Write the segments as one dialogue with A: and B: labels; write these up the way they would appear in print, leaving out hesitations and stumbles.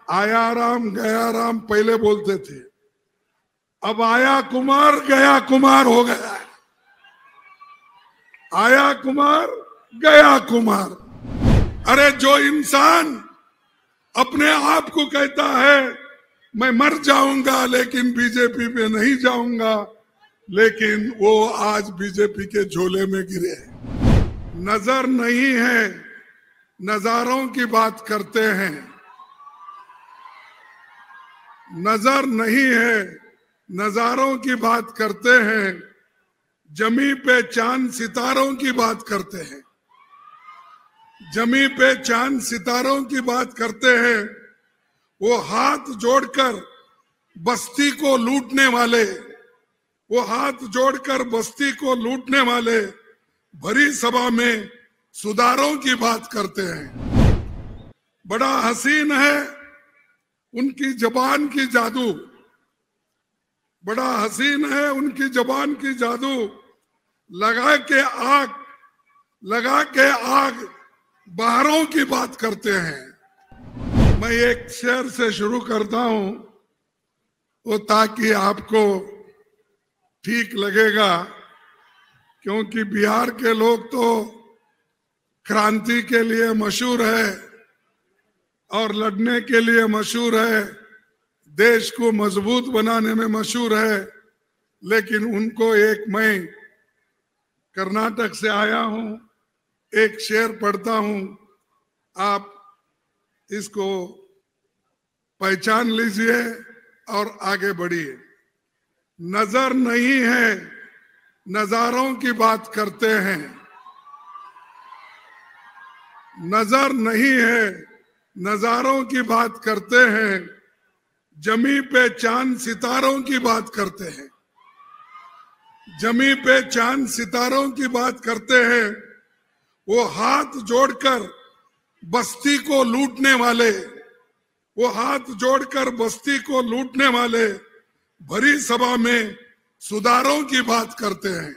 A: आया राम गया राम पहले बोलते थे, अब आया कुमार गया कुमार हो गया है। आया कुमार गया कुमार। अरे जो इंसान अपने आप को कहता है मैं मर जाऊंगा लेकिन बीजेपी पे नहीं जाऊंगा, लेकिन वो आज बीजेपी के झोले में गिरे। नजर नहीं है, नजारों की बात करते हैं। नजर नहीं है, नजारों की बात करते हैं। जमी पे चांद सितारों की बात करते हैं। जमी पे चांद सितारों की बात करते हैं। वो हाथ जोड़कर बस्ती को लूटने वाले, वो हाथ जोड़कर बस्ती को लूटने वाले भरी सभा में सुधारों की बात करते हैं। बड़ा हसीन है उनकी जबान की जादू, बड़ा हसीन है उनकी जबान की जादू। लगा के आग बहारों की बात करते हैं। मैं एक शेर से शुरू करता हूं, वो ताकि आपको ठीक लगेगा, क्योंकि बिहार के लोग तो क्रांति के लिए मशहूर है और लड़ने के लिए मशहूर है, देश को मजबूत बनाने में मशहूर है। लेकिन उनको एक, मैं कर्नाटक से आया हूं, एक शेर पढ़ता हूं, आप इसको पहचान लीजिए और आगे बढ़िए। नजर नहीं है, नजारों की बात करते हैं। नजर नहीं है, नजारों की बात करते हैं। जमी पे चांद सितारों की बात करते हैं। जमी पे चांद सितारों की बात करते हैं। वो हाथ जोड़कर बस्ती को लूटने वाले, वो हाथ जोड़कर बस्ती को लूटने वाले भरी सभा में सुधारों की बात करते हैं।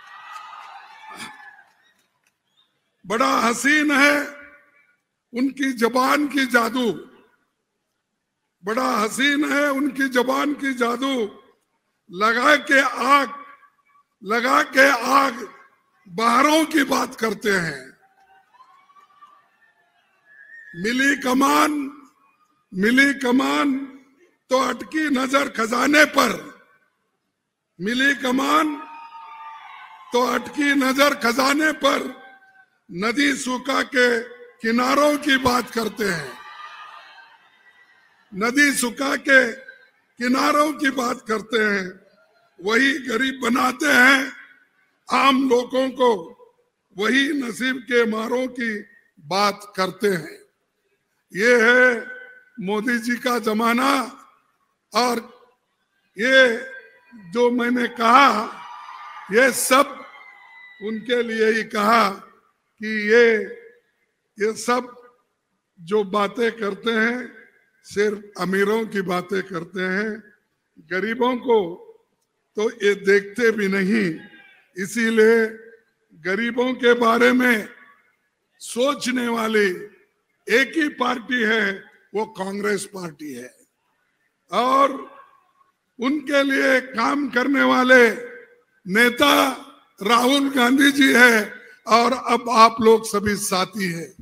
A: बड़ा हसीन है उनकी जबान की जादू, बड़ा हसीन है उनकी जबान की जादू। लगा के आग बहारों की बात करते हैं। मिली कमान तो अटकी नजर खजाने पर। मिली कमान तो अटकी नजर खजाने पर। नदी सूखा के किनारों की बात करते हैं। नदी सूखा के किनारों की बात करते हैं। वही गरीब बनाते हैं आम लोगों को, वही नसीब के मारों की बात करते हैं। ये है मोदी जी का जमाना। और ये जो मैंने कहा, ये सब उनके लिए ही कहा कि ये सब जो बातें करते हैं सिर्फ अमीरों की बातें करते हैं, गरीबों को तो ये देखते भी नहीं। इसीलिए गरीबों के बारे में सोचने वाली एक ही पार्टी है, वो कांग्रेस पार्टी है। और उनके लिए काम करने वाले नेता राहुल गांधी जी है और अब आप लोग सभी साथी हैं।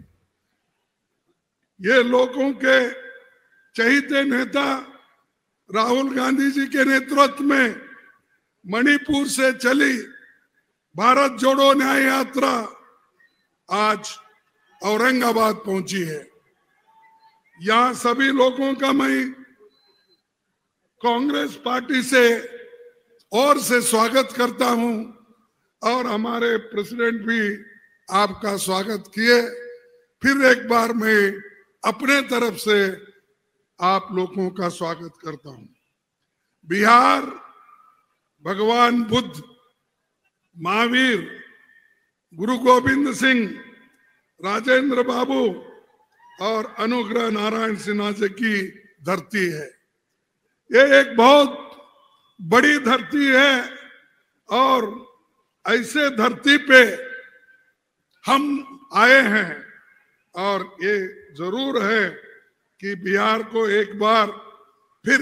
A: ये लोगों के चहीते नेता राहुल गांधी जी के नेतृत्व में मणिपुर से चली भारत जोड़ो न्याय यात्रा आज औरंगाबाद पहुंची है। यहां सभी लोगों का मैं कांग्रेस पार्टी से और से स्वागत करता हूं और हमारे प्रेसिडेंट भी आपका स्वागत किए। फिर एक बार मैं अपने तरफ से आप लोगों का स्वागत करता हूं। बिहार भगवान बुद्ध, महावीर, गुरु गोविंद सिंह, राजेंद्र बाबू और अनुग्रह नारायण सिन्हा जी की धरती है। ये एक बहुत बड़ी धरती है और ऐसे धरती पे हम आए हैं और ये जरूर है कि बिहार को एक बार फिर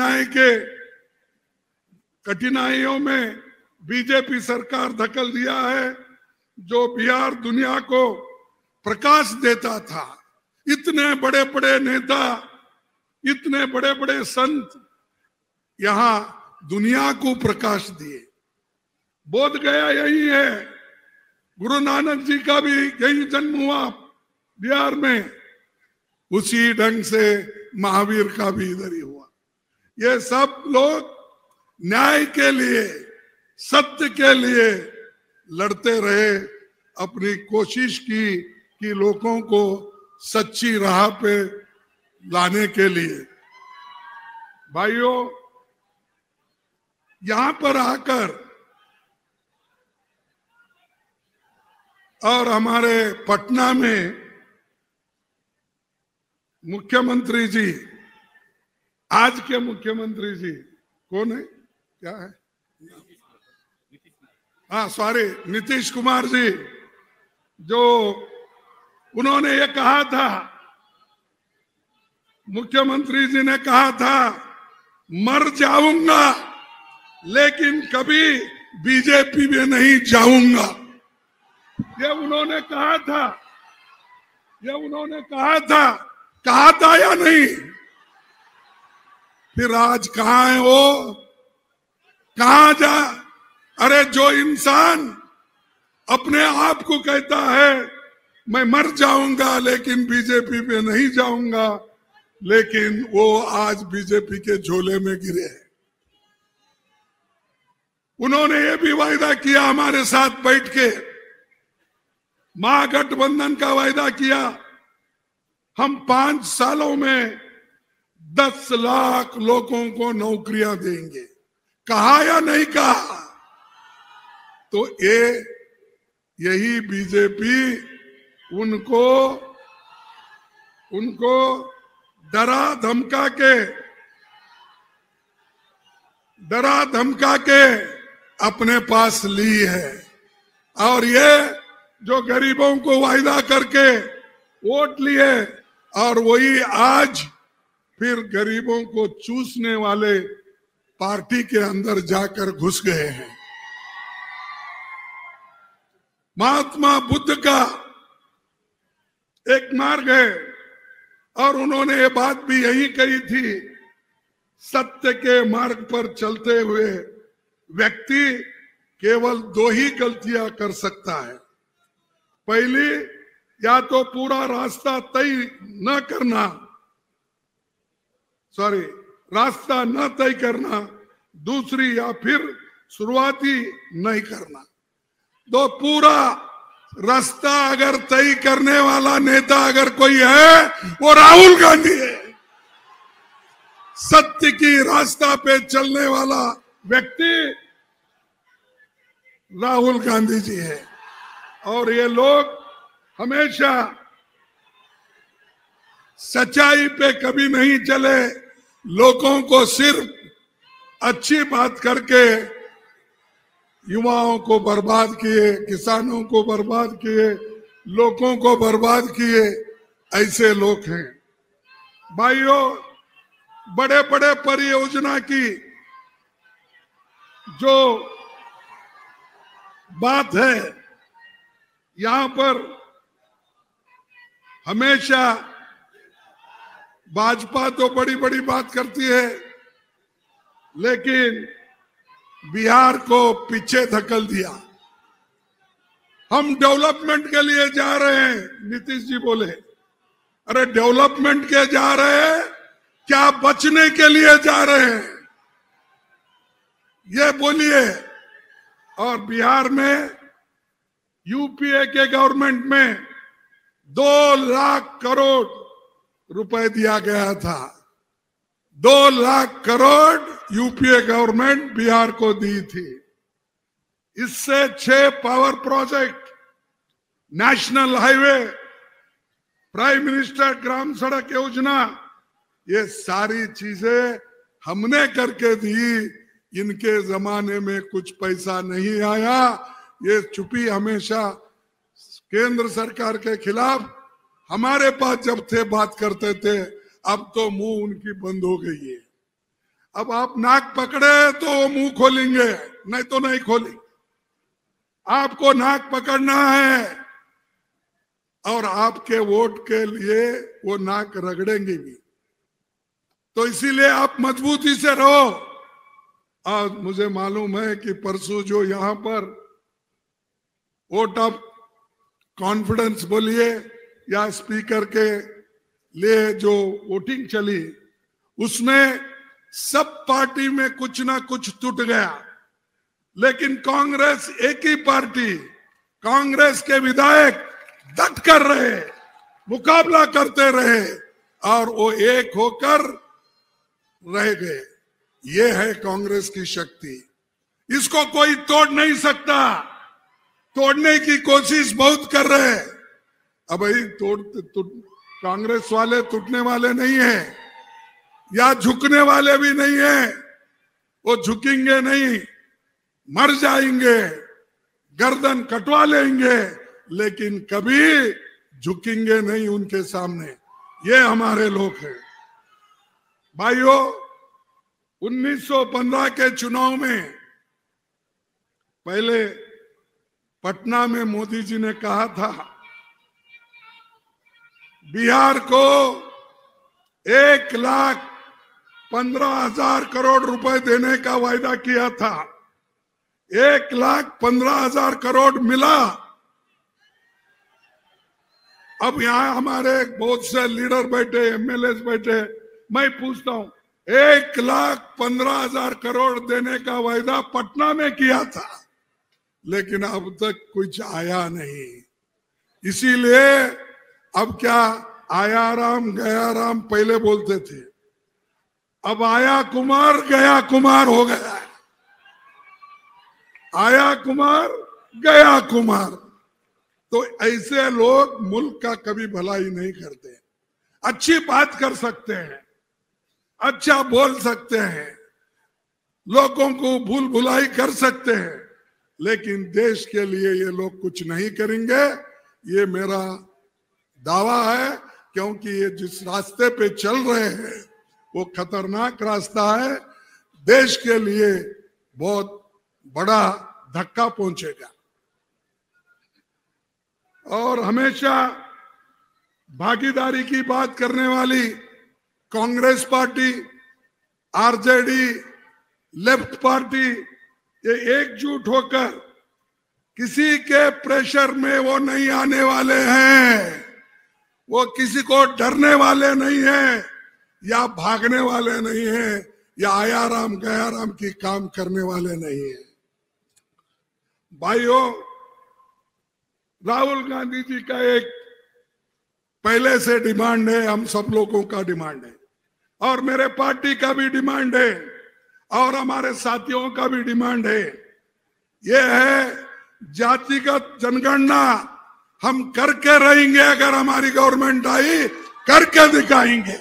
A: कठिनाइयों में बीजेपी सरकार धकेल दिया है। जो बिहार दुनिया को प्रकाश देता था, इतने बड़े बड़े नेता, इतने बड़े बड़े संत यहाँ दुनिया को प्रकाश दिए। बोध गया यही है, गुरु नानक जी का भी यही जन्म हुआ बिहार में, उसी ढंग से महावीर का भी इधर ही हुआ। ये सब लोग न्याय के लिए, सत्य के लिए लड़ते रहे, अपनी कोशिश की कि लोगों को सच्ची राह पे लाने के लिए। भाइयों, यहां पर आकर और हमारे पटना में मुख्यमंत्री जी, आज के मुख्यमंत्री जी कौन है, क्या है, हाँ सॉरी, नीतीश कुमार जी, जो उन्होंने ये कहा था, मुख्यमंत्री जी ने कहा था मर जाऊंगा लेकिन कभी बीजेपी में नहीं जाऊंगा। ये उन्होंने कहा था, ये उन्होंने कहा था या नहीं? फिर आज कहां है वो, कहां जा? अरे जो इंसान अपने आप को कहता है मैं मर जाऊंगा लेकिन बीजेपी पे नहीं जाऊंगा, लेकिन वो आज बीजेपी के झोले में गिरे हैं। उन्होंने ये भी वायदा किया हमारे साथ बैठ के, महागठबंधन का वायदा किया, हम 5 सालों में 10 लाख लोगों को नौकरियां देंगे। कहा या नहीं कहा? तो यही बीजेपी उनको डरा धमका के अपने पास ली है। और ये जो गरीबों को वायदा करके वोट लिए, और वही आज फिर गरीबों को चूसने वाले पार्टी के अंदर जाकर घुस गए हैं। महात्मा बुद्ध का एक मार्ग है, और उन्होंने ये बात भी यही कही थी, सत्य के मार्ग पर चलते हुए व्यक्ति केवल 2 ही गलतियां कर सकता है। पहली, या तो पूरा रास्ता रास्ता न तय करना, दूसरी या फिर शुरुआती नहीं करना। तो पूरा रास्ता अगर तय करने वाला नेता अगर कोई है, वो राहुल गांधी है। सत्य की रास्ता पे चलने वाला व्यक्ति राहुल गांधी जी है। और ये लोग हमेशा सच्चाई पे कभी नहीं चले, लोगों को सिर्फ अच्छी बात करके युवाओं को बर्बाद किए, किसानों को बर्बाद किए, लोगों को बर्बाद किए, ऐसे लोग हैं। भाइयों, बड़े बड़े परियोजना की जो बात है, यहां पर हमेशा भाजपा तो बड़ी बड़ी बात करती है, लेकिन बिहार को पीछे धकेल दिया। हम डेवलपमेंट के लिए जा रहे हैं, नीतीश जी बोले। अरे डेवलपमेंट के जा रहे हैं, क्या बचने के लिए जा रहे हैं, ये बोलिए। और बिहार में यूपीए के गवर्नमेंट में 2 लाख करोड़ रुपए दिया गया था। 2 लाख करोड़ यूपीए गवर्नमेंट बिहार को दी थी। इससे 6 power project, national highway, prime minister ग्राम सड़क योजना, ये सारी चीजें हमने करके दी। इनके जमाने में कुछ पैसा नहीं आया। ये चुप्पी हमेशा केंद्र सरकार के खिलाफ हमारे पास जब थे बात करते थे, अब तो मुंह उनकी बंद हो गई है। अब आप नाक पकड़े तो वो मुंह खोलेंगे, नहीं तो नहीं खोलेंगे। आपको नाक पकड़ना है और आपके वोट के लिए वो नाक रगड़ेंगे भी। तो इसीलिए आप मजबूती से रहो। आज मुझे मालूम है कि परसों जो यहां पर वोट ऑफ कॉन्फिडेंस बोलिए या स्पीकर के लिए जो वोटिंग चली, उसमें सब पार्टी में कुछ ना कुछ टूट गया, लेकिन कांग्रेस एक ही पार्टी, कांग्रेस के विधायक डट कर रहे, मुकाबला करते रहे और वो एक होकर रह गए। ये है कांग्रेस की शक्ति, इसको कोई तोड़ नहीं सकता। तोड़ने की कोशिश बहुत कर रहे हैं। अब भाई कांग्रेस वाले टूटने वाले नहीं है या झुकने वाले भी नहीं है। वो झुकेंगे नहीं, मर जाएंगे, गर्दन कटवा लेंगे, लेकिन कभी झुकेंगे नहीं उनके सामने। ये हमारे लोग हैं। भाइयों, 1915 के चुनाव में पहले पटना में मोदी जी ने कहा था बिहार को 1,15,000 करोड़ रुपए देने का वायदा किया था। 1,15,000 करोड़ मिला। अब यहां हमारे बहुत से लीडर बैठे, एमएलए बैठे, मैं पूछता हूं 1,15,000 करोड़ देने का वायदा पटना में किया था, लेकिन अब तक कुछ आया नहीं। इसीलिए अब क्या, आया राम गया राम पहले बोलते थे, अब आया कुमार गया कुमार हो गया है। आया कुमार गया कुमार। तो ऐसे लोग मुल्क का कभी भलाई नहीं करते। अच्छी बात कर सकते हैं, अच्छा बोल सकते हैं, लोगों को भूल भुलाई कर सकते हैं, लेकिन देश के लिए ये लोग कुछ नहीं करेंगे। ये मेरा दावा है, क्योंकि ये जिस रास्ते पे चल रहे हैं वो खतरनाक रास्ता है। देश के लिए बहुत बड़ा धक्का पहुंचेगा। और हमेशा भागीदारी की बात करने वाली Congress party, RJD, left party, ये एकजुट होकर किसी के प्रेशर में वो नहीं आने वाले हैं। वो किसी को डरने वाले नहीं हैं या भागने वाले नहीं हैं या आया राम गया राम की काम करने वाले नहीं हैं। भाइयों, राहुल गांधी जी का एक पहले से डिमांड है, हम सब लोगों का डिमांड है, और मेरे पार्टी का भी डिमांड है, और हमारे साथियों का भी डिमांड है। ये है जातिगत जनगणना। हम करके रहेंगे। अगर हमारी गवर्नमेंट आई, करके दिखाएंगे।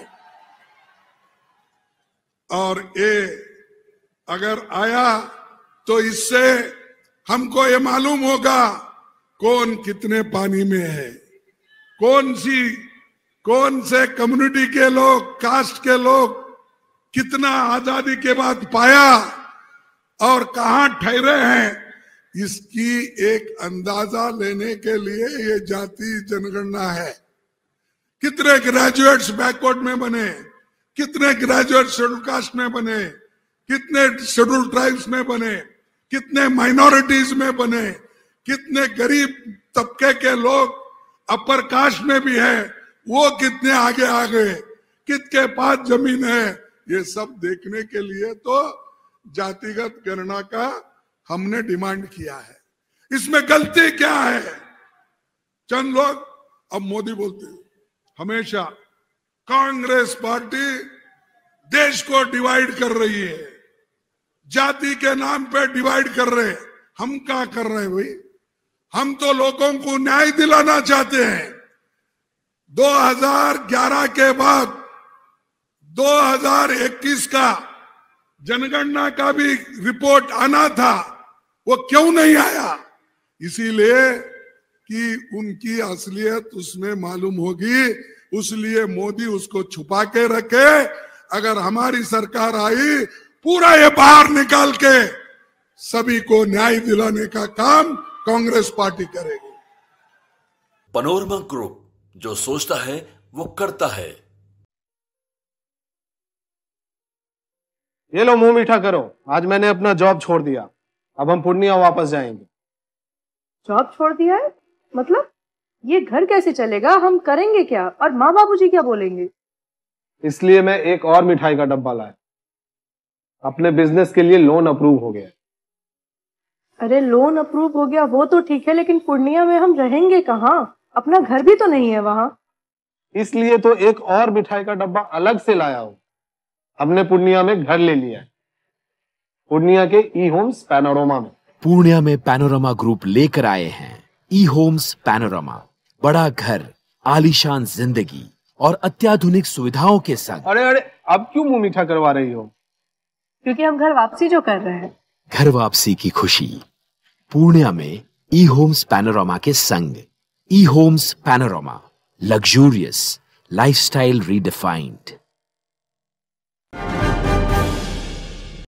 A: और ये अगर आया तो इससे हमको ये मालूम होगा कौन कितने पानी में है, कौन से कम्युनिटी के लोग, कास्ट के लोग कितना आजादी के बाद पाया और कहां ठहरे हैं। इसकी एक अंदाजा लेने के लिए ये जाति जनगणना है। कितने ग्रेजुएट्स बैकवर्ड में बने, कितने ग्रेजुएट शेड्यूल कास्ट में बने, कितने शेड्यूल ट्राइब्स में बने, कितने माइनॉरिटीज में बने, कितने गरीब तबके के लोग अपर कास्ट में भी है, वो कितने आगे आ गए, किसके पास जमीन है। ये सब देखने के लिए तो जातिगत गणना का हमने डिमांड किया है। इसमें गलती क्या है? चंद लोग, अब मोदी बोलते हैं हमेशा कांग्रेस पार्टी देश को डिवाइड कर रही है, जाति के नाम पे डिवाइड कर रहे हैं। हम क्या कर रहे हैं भाई? हम तो लोगों को न्याय दिलाना चाहते हैं। 2011 के बाद 2021 का जनगणना का भी रिपोर्ट आना था, वो क्यों नहीं आया? इसीलिए कि उनकी असलियत उसमें मालूम होगी उसलिए मोदी उसको छुपा के रखे। अगर हमारी सरकार आई, पूरा ये बाहर निकाल के सभी को न्याय दिलाने का काम कांग्रेस पार्टी करेगी।
B: पैनोरमा ग्रुप, जो सोचता है वो करता है।
C: ये लो, मुंह मीठा करो। आज मैंने अपना जॉब छोड़ दिया, अब हम पूर्णिया वापस जाएंगे।
D: जॉब छोड़ दिया है? मतलब ये घर कैसे चलेगा? हम करेंगे क्या? और माँ बाबूजी क्या बोलेंगे?
C: इसलिए मैं एक और मिठाई का डब्बा लाया। अपने बिजनेस के लिए लोन अप्रूव हो गया।
D: अरे लोन अप्रूव हो गया वो तो ठीक है, लेकिन पूर्णिया में हम रहेंगे कहाँ? अपना घर भी तो नहीं है वहां।
C: इसलिए तो एक और मिठाई का डब्बा अलग से लाया हूं। हमने पूर्णिया में घर ले लिया है, पूर्णिया के ई होम्स पैनोरमा में।
E: पूर्णिया में पैनोरमा ग्रुप लेकर आए हैं ई होम्स पैनोरमा। बड़ा घर, आलीशान जिंदगी और अत्याधुनिक सुविधाओं के संग।
C: अरे अरे, अब क्यों मुंह मीठा करवा रही हो?
D: क्योंकि हम घर वापसी जो कर रहे हैं।
E: घर वापसी की खुशी पूर्णिया में ई होम्स पैनोरमा के संग। ई homes Panorama, luxurious lifestyle redefined.